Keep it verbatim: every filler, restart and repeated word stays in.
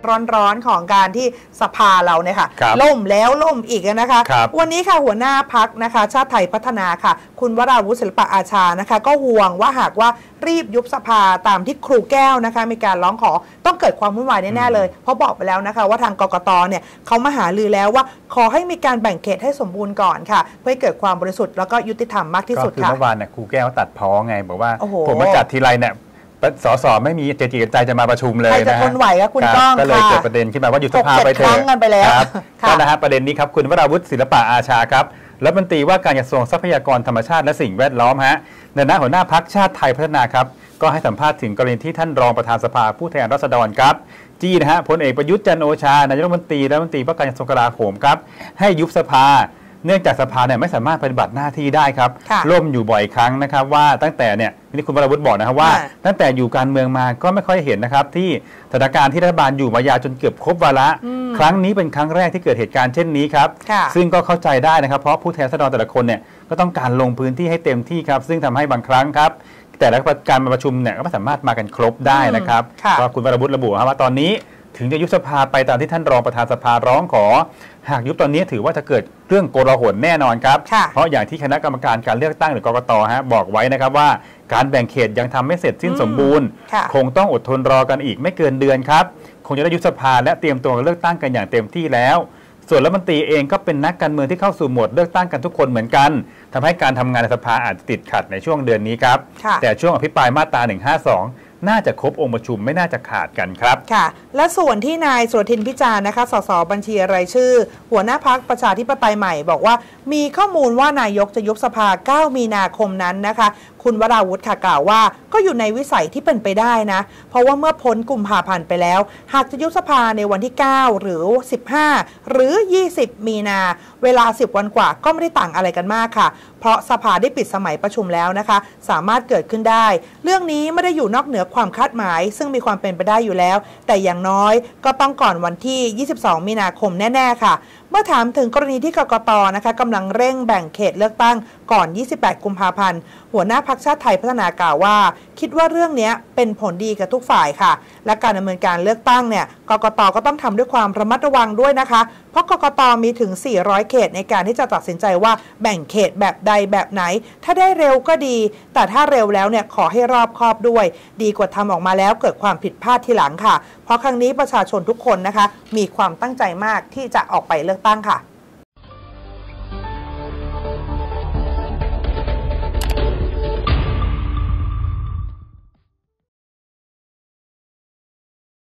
ร้อนๆของการที่สภาเราเนี่ยค่ะล่มแล้วล่มอีกนะคะวันนี้ค่ะหัวหน้าพรรคนะคะชาติไทยพัฒนาค่ะคุณวราวุฒิศิลปะอาชานะคะก็ห่วงว่าหากว่ารีบยุบสภาตามที่ครูแก้วนะคะมีการร้องขอต้องเกิดความวุ่นวายแน่ๆเลยเพราะบอกไปแล้วนะคะว่าทางกกตเนี่ยเขามาหาลือแล้วว่าขอให้มีการแบ่งเขตให้สมบูรณ์ก่อนค่ะเพื่อให้เกิดความบริสุทธิ์แล้วก็ยุติธรรมมากที่สุดค่ะเมื่อวานเนี่ยครูแก้วตัดพ้อไงบอกว่าผมมาจัดทีไรเนี่ยสสไม่มีเจติใจจะมาประชุมเลยนะฮะใครจะทนไหวก็คุณก้องก็เลยเกิดประเด็นขึ้นมาว่ายุบสภาไปเถอะกันไปแล้วก็นะฮะประเด็นนี้ครับคุณวราวุฒิศิลปะอาชาครับรัฐมนตรีว่าการกระทรวงทรัพยากรธรรมชาติและสิ่งแวดล้อมฮะในฐานะหัวหน้าพรรคชาติไทยพัฒนาครับก็ให้สัมภาษณ์ถึงกรณีที่ท่านรองประธานสภาผู้แทนราษฎรครับจี้นะฮะพลเอกประยุทธ์จันทร์โอชานายกรัฐมนตรีและรัฐมนตรีว่าการกระทรวงกลาโหมครับให้ยุบสภาเนื่องจากสภาเนี่ยไม่สามารถปฏิบัติหน้าที่ได้ครับล่มอยู่บ่อยครั้งนะครับว่าตั้งแต่เนี่ยนี่คุณวราวุฒิบอกนะครับว่าตั้งแต่อยู่การเมืองมาก็ไม่ค่อยเห็นนะครับที่สถานการณ์ที่รัฐบาลอยู่มายาวจนเกือบครบวาระครั้งนี้เป็นครั้งแรกที่เกิดเหตุการณ์เช่นนี้ครับซึ่งก็เข้าใจได้นะครับเพราะผู้แทนราษฎรแต่ละคนเนี่ยก็ต้องการลงพื้นที่ให้เต็มที่ครับซึ่งทำให้บางครั้งครับแต่ละการมาประชุมเนี่ยก็ไม่สามารถมากันครบได้นะครับก็คุณวราวุฒิระบุว่าตอนนี้ถึงจะยุบสภาไปตามที่ท่านรองประธานสภาร้องขอหากยุบตอนนี้ถือว่าจะเกิดเรื่องโกลาหลแน่นอนครับเพราะอย่างที่คณะกรรมการการเลือกตั้งหรือกกตฮะบอกไว้นะครับว่าการแบ่งเขตยังทำไม่เสร็จสิ้นสมบูรณ์คงต้องอดทนรอกันอีกไม่เกินเดือนครับคงจะได้ยุบสภาและเตรียมตัวเลือกตั้งกันอย่างเต็มที่แล้วส่วนรัฐมนตรีเองก็เป็นนักการเมืองที่เข้าสู่โหมดเลือกตั้งกันทุกคนเหมือนกันทำให้การทำงานในสภาอาจจะติดขัดในช่วงเดือนนี้ครับแต่ช่วงอภิปรายมาตราหนึ่งห้าสองน่าจะครบองค์ประชุมไม่น่าจะขาดกันครับค่ะและส่วนที่นายสุรทินพิจารณ์นะคะสสบัญชีรายชื่อหัวหน้าพรรคประชาธิปไตยใหม่บอกว่ามีข้อมูลว่านายกจะยุบสภาเก้ามีนาคมนั้นนะคะคุณวราวุฒิค่ะกล่าวว่าก็อยู่ในวิสัยที่เป็นไปได้นะเพราะว่าเมื่อพ้นกุมภาพันธ์ไปแล้วหากจะยุบสภาในวันที่เก้าหรือสิบห้าหรือยี่สิบมีนาเวลาสิบวันกว่าก็ไม่ได้ต่างอะไรกันมากค่ะเพราะสภาได้ปิดสมัยประชุมแล้วนะคะสามารถเกิดขึ้นได้เรื่องนี้ไม่ได้อยู่นอกเหนือความคาดหมายซึ่งมีความเป็นไปได้อยู่แล้วแต่อย่างน้อยก็ต้องก่อนวันที่ยี่สิบสองมีนาคมแน่ๆค่ะเมื่อถามถึงกรณีที่กกตนะคะกำลังเร่งแบ่งเขตเลือกตั้งก่อนยี่สิบแปดกุมภาพันธ์หัวหน้าพรรคชาติไทยพัฒนากล่าวว่าคิดว่าเรื่องนี้เป็นผลดีกับทุกฝ่ายค่ะและการดำเนินการเลือกตั้งเนี่ยกกตก็ต้องทำด้วยความระมัดระวังด้วยนะคะเพราะกกตมีถึงสี่ร้อยเขตในการที่จะตัดสินใจว่าแบ่งเขตแบบใดแบบไหนถ้าได้เร็วก็ดีแต่ถ้าเร็วแล้วเนี่ยขอให้รอบคอบด้วยดีกว่าทำออกมาแล้วเกิดความผิดพลาดทีหลังค่ะเพราะครั้งนี้ประชาชนทุกคนนะคะมีความตั้งใจมากที่จะออกไปเลือกตั้งค่ะ